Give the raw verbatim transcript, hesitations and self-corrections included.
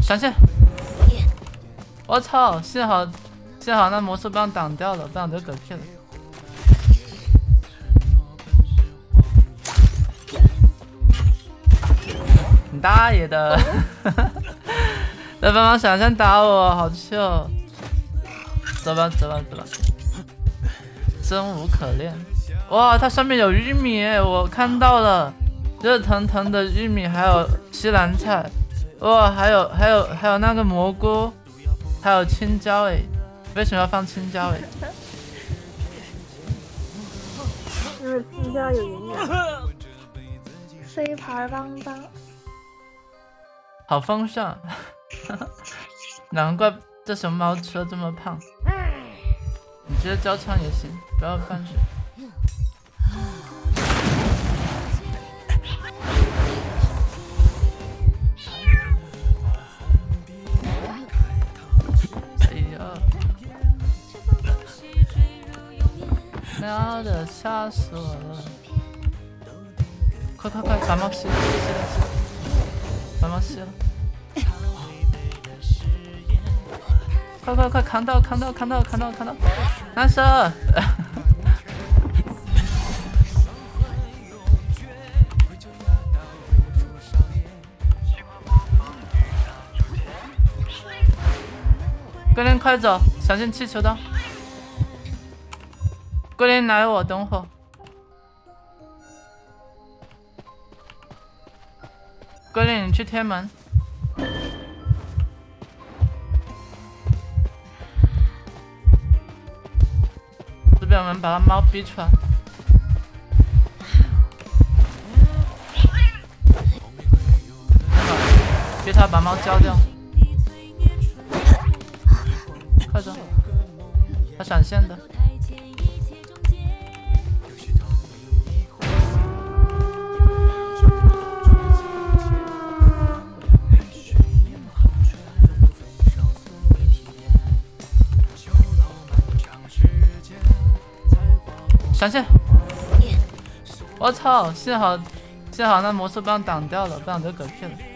闪现！我操！幸好幸好那魔术棒挡掉了，不然就嗝屁了。你大爷的！来帮忙闪现打我，好气哦！走吧走吧走吧，生无可恋。哇，它上面有玉米，我看到了，热腾腾的玉米，还有西兰菜。哇，还有还有还有那个蘑菇，还有青椒诶，为什么要放青椒诶？ 因为青椒有营养。飞盘帮帮， 好丰盛，难怪这熊猫吃的这么胖。你直接交枪也行，不要拌水。喵的，吓死我了！快快快，把猫吸了，吸了吸了，把猫吸了！快快快，扛到扛到扛到扛到扛到！男生，龟苓快走，小心气球刀！龟苓来我，等会。龟苓，你去贴门。这边我们把它猫逼出来。逼他把猫交掉。快走！他闪现的。闪现！我操！幸好幸好那魔术棒挡掉了，不然就嗝屁了。